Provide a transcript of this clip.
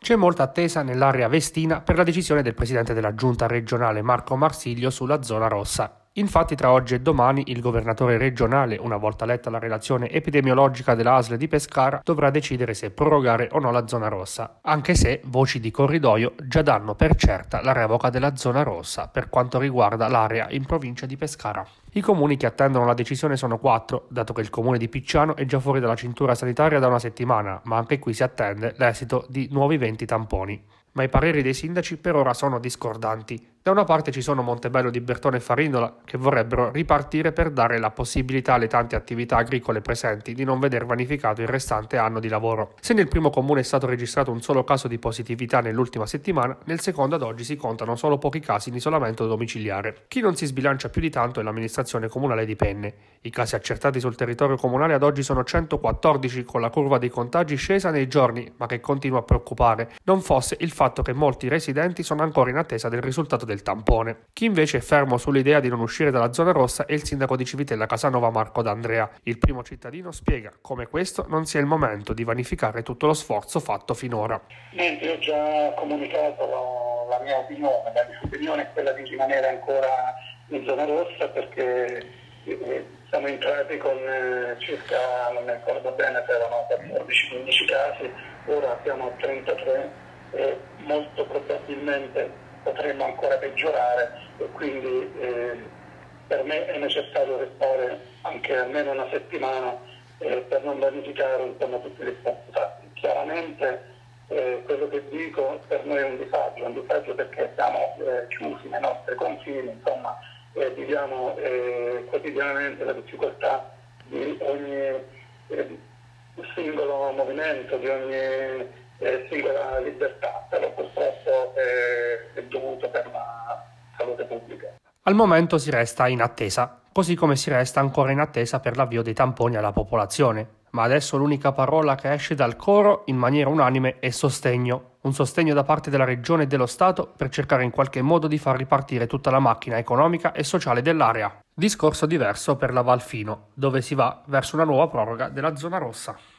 C'è molta attesa nell'area vestina per la decisione del presidente della giunta regionale Marco Marsiglio sulla zona rossa. Infatti tra oggi e domani il governatore regionale, una volta letta la relazione epidemiologica della ASL di Pescara, dovrà decidere se prorogare o no la zona rossa, anche se voci di corridoio già danno per certa la revoca della zona rossa per quanto riguarda l'area in provincia di Pescara. I comuni che attendono la decisione sono 4, dato che il comune di Picciano è già fuori dalla cintura sanitaria da una settimana, ma anche qui si attende l'esito di nuovi 20 tamponi. Ma i pareri dei sindaci per ora sono discordanti. Da una parte ci sono Montebello di Bertone e Farindola che vorrebbero ripartire per dare la possibilità alle tante attività agricole presenti di non veder vanificato il restante anno di lavoro. Se nel primo comune è stato registrato un solo caso di positività nell'ultima settimana, nel secondo ad oggi si contano solo pochi casi in isolamento domiciliare. Chi non si sbilancia più di tanto è l'amministrazione comunale di Penne. I casi accertati sul territorio comunale ad oggi sono 114, con la curva dei contagi scesa nei giorni, ma che continua a preoccupare, non fosse il fatto che molti residenti sono ancora in attesa del risultato del tampone. Chi invece è fermo sull'idea di non uscire dalla zona rossa è il sindaco di Civitella Casanova Marco D'Andrea. Il primo cittadino spiega come questo non sia il momento di vanificare tutto lo sforzo fatto finora. Io ho già comunicato la mia opinione, la mia opinione è quella di rimanere ancora in zona rossa perché siamo entrati con circa, non mi ricordo bene se erano 14-15 casi, ora siamo a 33 e molto probabilmente potremmo ancora peggiorare e quindi per me è necessario restare anche almeno una settimana per non vanificare insomma tutti gli sforzi fatti. Chiaramente quello che dico per noi è un disagio perché siamo chiusi nei nostri confini, insomma viviamo quotidianamente la difficoltà di ogni singolo movimento, di ogni singola libertà, però purtroppo è dovuto per la salute pubblica. Al momento si resta in attesa, così come si resta ancora in attesa per l'avvio dei tamponi alla popolazione. Ma adesso l'unica parola che esce dal coro in maniera unanime è sostegno. Un sostegno da parte della Regione e dello Stato per cercare in qualche modo di far ripartire tutta la macchina economica e sociale dell'area. Discorso diverso per la Val Fino, dove si va verso una nuova proroga della zona rossa.